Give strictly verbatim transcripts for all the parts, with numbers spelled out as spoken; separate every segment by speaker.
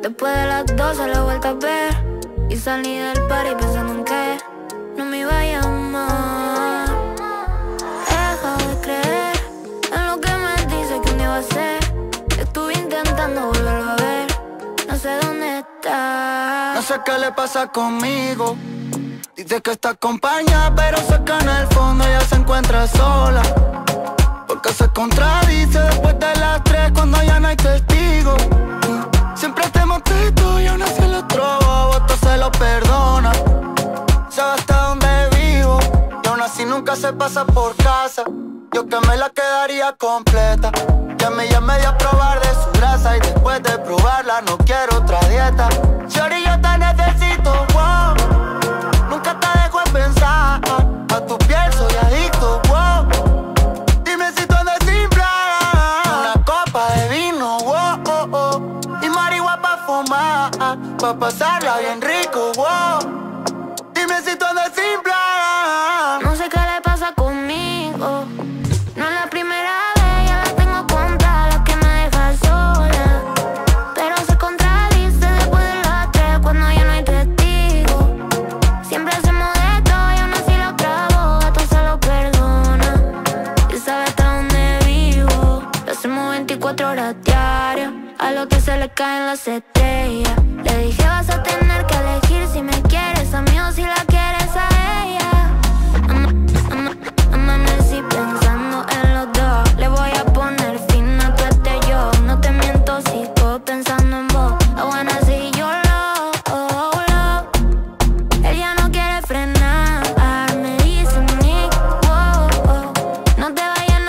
Speaker 1: Después de las doce la vuelta a ver y salí del party pensando en que no me iba a llamar. He dejado de creer en lo que me dice que un día va a ser. Estuve intentando volverlo a ver, no sé dónde está.
Speaker 2: No sé qué le pasa conmigo. Dice que está acompañada, pero sé que en el fondo ella se encuentra sola. Porque se contradice después de las tres cuando ya no hay testigos. Siempre te mostré y aún así el otro bobo esto se lo perdona. Sabe hasta dónde vivo y aún así nunca se pasa por casa. Yo que me la quedaría completa. Ya me llamé de a probar de su grasa y después de probarla no quiero otra dieta. Shorty, yo te necesito, wow. Nunca te dejo en pensar. A tu piel soy adicto, wow. Dime si tú andas sin plan. Una copa de vino, wow, oh, oh. Y marihuana pa' fumar, pa' pasarla bien rico, wow. Dime si tú andas sin plan.
Speaker 1: No sé qué le pasa conmigo. No es la primera vez, ya la tengo contra la que me deja sola. Pero se contradice después de las tres cuando ya no hay testigo. Siempre hacemos de todo y aún así lo trago, a todo se lo perdona. Y sabe hasta dónde vivo. Lo hacemos veinticuatro horas diarias, a lo que se le caen las estrellas. Le dije vas a tener que elegir si me quieres a mí o si la quieres a ella. Am am amanecí pensando en los dos. Le voy a poner fin a tu este yo. No te miento, sigo pensando en vos. I wanna see your love, oh, love. Él ya no quiere frenar. Me dice Nick, wow, oh, no te vayas a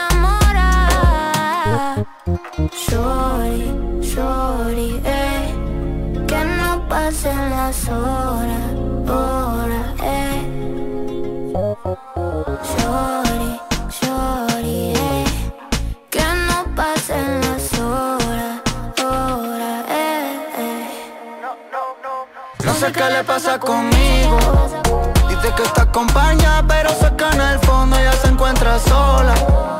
Speaker 1: enamorar. Shorty, shorty, eh. Que no pasen las horas, horas, eh. Shorty, shorty, eh. Que no pasen las horas, horas, eh, eh.
Speaker 2: No sé qué le pasa conmigo. Dice que está acompañada, pero sé que en el fondo ella se encuentra sola.